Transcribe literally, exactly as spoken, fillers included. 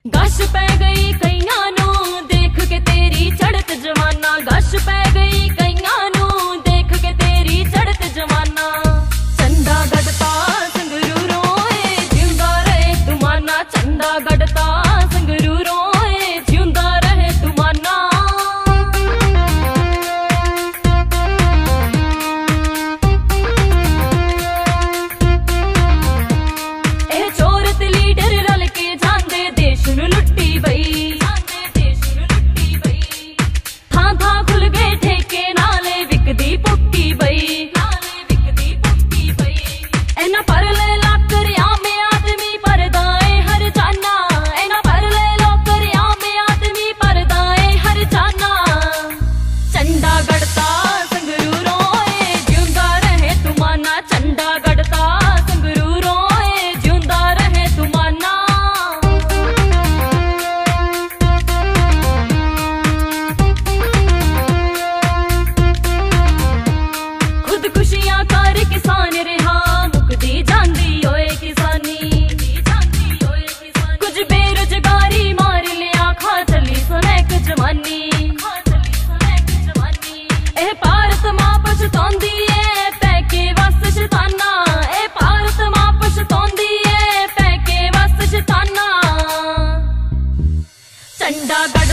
गश पै गई कईयां नू देख के तेरी चढ़त जवाना, गश पै गई कईयां नू देख के तेरी चढ़त जवाना। चंदा गढ़ता संगरूरों ए जिंदा रहे तुमाना, चंदा गढ़ता संगरूरों ए जिंदा रहे तुमाना। ए चोरत लीडर रल के जांदे देश नू लुट्टी बई, थां थां खुल गए ठेके नाले विकदी पुक्की बई। एना परले लाकरिया में आदमी परदाए हर जाना, एना परले लाकरिया में आदमी परदाए हर जाना। चंदा गढ़ता संगरूरों ए जिंदा रहे तुमाना, चंदा गढ़ता संगरूरों ए जिंदा रहे तुमाना। खुदकुशियां कर किसान रहा मुकदी जांदी ओए किसानी, कुछ बेरोजगारी मार लिया खा चली सुनैक जवानी। ए भारत मां पछतांदी ए पैके वस शताना, ए भारत मां पछतांदी ए पैके वस शताना। चंदा गढ़